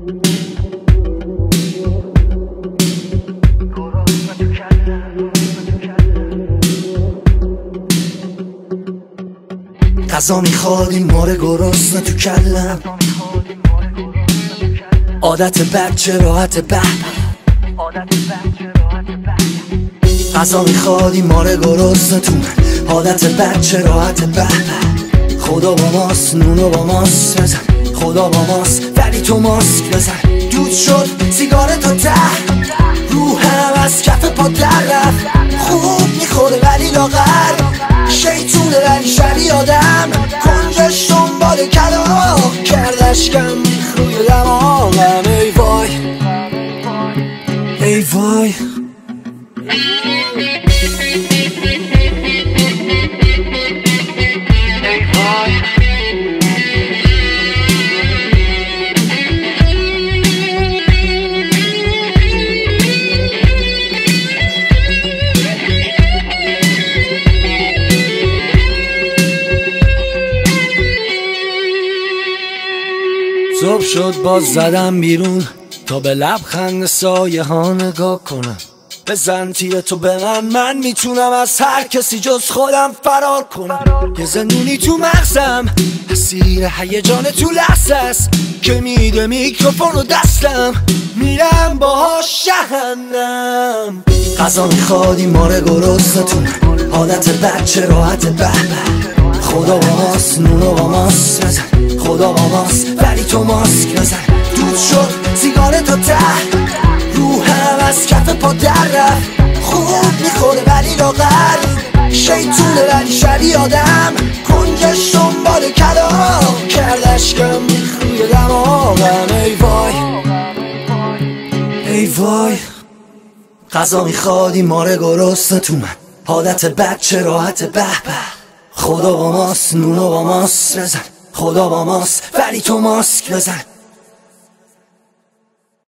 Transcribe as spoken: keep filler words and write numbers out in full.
غذا میخواد این ماره گرسنه تو کلم، عادت بد چه راحت به. غذا میخواد این ماره گرسنه تو من، عادت بد چه راحت به. خدا با ماست، نونو با ماست بزن، خدا با ماست ولی تو ماسک بزن. دود شد سیگار تا ته، روحم از کف پا در رفت. خوب میخوره ولی لاغر، شیطونه ولی شبیه آدم. کنجش دنبال کلاغ کردش کم میخ روی دماغم. ای وای ای وای صبح شد باز زدم بیرون تا به لبخند سایه ها نگاه کنم. بزن تیر تو به من، من میتونم از هر کسی جز خودم فرار کنم. یه زندونی تو مغزم، اسیر هیجان تو لحظه است که میده میکروفون رو دستم. میرم باهاش جهنم. غذا میخواد این ماره گرسنه تو من، عادت بد چه راحت به به. خدا با ماست، نونو با ماست بزن، خدا با ماست ولی تو ماسک بزن. دود شد سیگار تا ته، روحم از کف پا در رفت. خوب میخوره ولی لاغر، شیطونه ولی شبیه آدم. کنجش دنبال کلاغ کردش کم میخ روی دماغم. ای وای ای وای غذا میخواد این ماره گرسنه تو من، عادت بد چه راحت به به. خدا با ماست، نونو با ماست بزن، خدا با ماست ولی تو ماسک بزن.